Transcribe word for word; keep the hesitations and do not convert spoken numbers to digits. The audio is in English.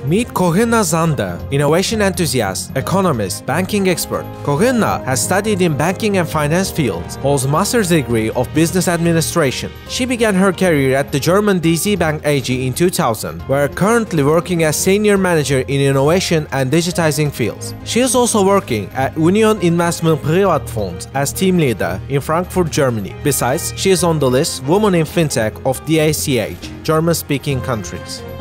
Meet Corinna Sander, innovation enthusiast, economist, banking expert. Corinna has studied in banking and finance fields, holds a master's degree of business administration. She began her career at the German D Z Bank A G in two thousand, where currently working as senior manager in innovation and digitizing fields. She is also working at Union Investment Privatfonds as team leader in Frankfurt, Germany. Besides, she is on the list Women in Fintech of D A C H, German-speaking countries.